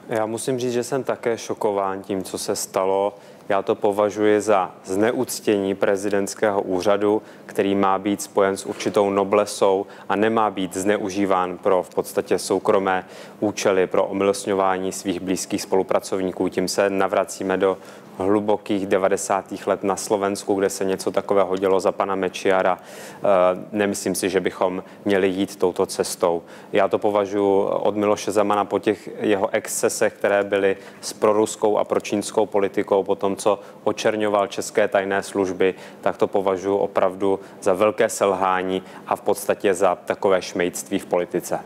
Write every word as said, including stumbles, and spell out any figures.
Já musím říct, že jsem také šokován tím, co se stalo. Já to považuji za zneuctění prezidentského úřadu, který má být spojen s určitou noblesou a nemá být zneužíván pro v podstatě soukromé účely, pro omilostňování svých blízkých spolupracovníků. Tím se navracíme do hlubokých devadesátých let na Slovensku, kde se něco takového dělo za pana Mečiara. Nemyslím si, že bychom měli jít touto cestou. Já to považuji od Miloše Zemana po těch jeho excesech, které byly s proruskou a pročínskou politikou, po tom, co očerňoval české tajné služby, tak to považuji opravdu za velké selhání a v podstatě za takové šmejdství v politice.